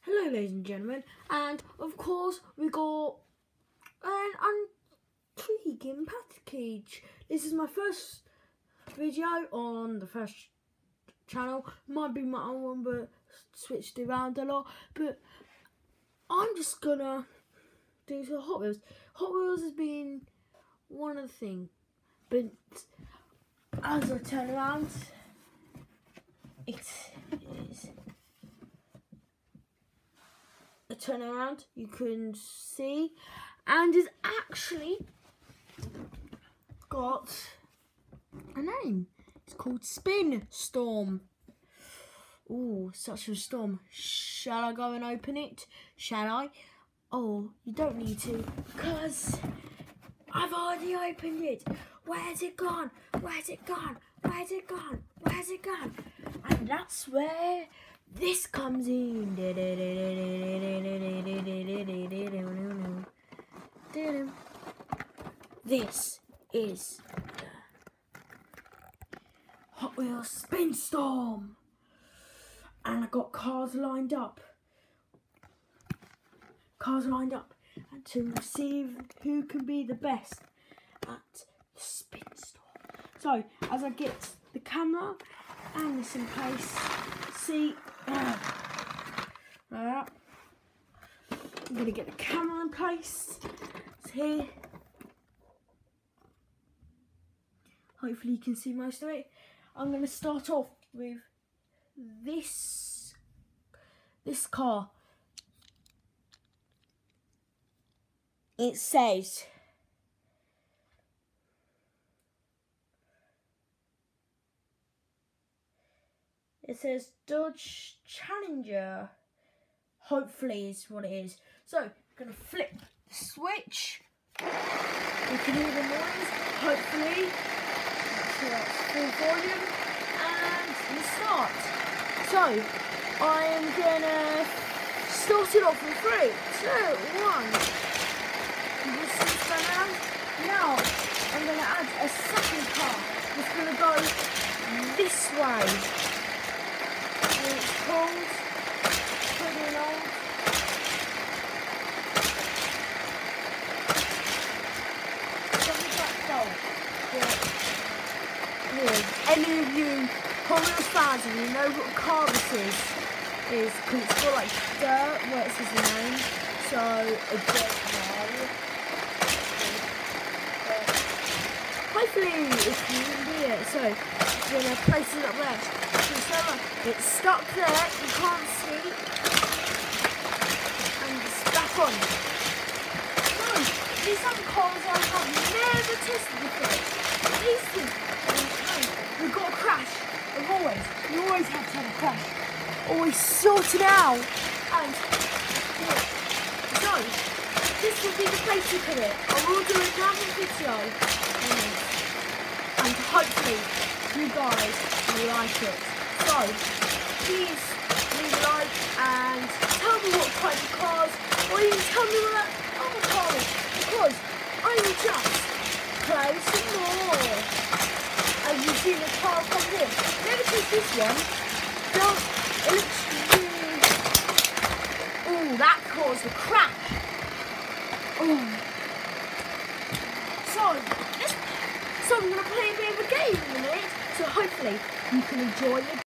Hello ladies and gentlemen, and of course we got an intriguing package. This is my first video on the first channel. Might be my own one, but switched around a lot. But I'm just gonna do some Hot Wheels. Hot Wheels has been one of the things, but as I turn around, it is a turnaround. You can see, and it's actually got a name. It's called Spin Storm. Oh, such a storm. Shall I go and open it? Shall I? Oh, you don't need to, because I've already opened it. Where's it gone? Where's it gone? Where's it gone? Where's it gone? And that's where this comes in. This is Hot Wheels Spin Storm. And I got cars lined up. And to see who can be the best at the Spin Storm. So, as I get the camera and this in place, see, I'm going to get the camera in place. It's here. Hopefully you can see most of it. I'm going to start off with this car. It says Dodge Challenger. Hopefully is what it is. So I'm gonna flip the switch. You can hear the noise. Hopefully, so that's full volume, and we start. So I am gonna start it off in 3, 2, 1. Now I'm going to add a second car. It's going to go this way. And it's called Pretty Old. Any of you Hot Wheels fans, and you know what car this is because it's got like dirt where it says the name. So a dirt car. Hopefully, if you can do it, so I'm going to place it up there. So it's stuck there, you can't see, and it's back on. So, these are cars I have never tested before. These things, we've got a crash, you always have to have a crash. Always sort it out. And, yeah. So, this will be the place to put it. I will do another video. And hopefully you guys will like it. So please leave a like and tell me what type of cars, or even tell me what other cars, because I will just play some more. As you see the car comes in. Notice this one. It looks really. Oh, that caused a crash. Oh. So I'm going to play a bit of a game in a minute, so hopefully you can enjoy it.